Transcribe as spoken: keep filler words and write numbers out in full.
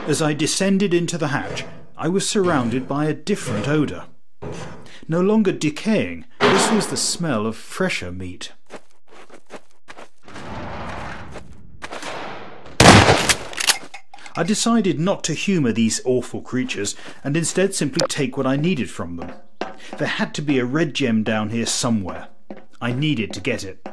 As I descended into the hatch, I was surrounded by a different odour. No longer decaying, this was the smell of fresher meat. I decided not to humour these awful creatures and instead simply take what I needed from them. There had to be a red gem down here somewhere. I needed to get it.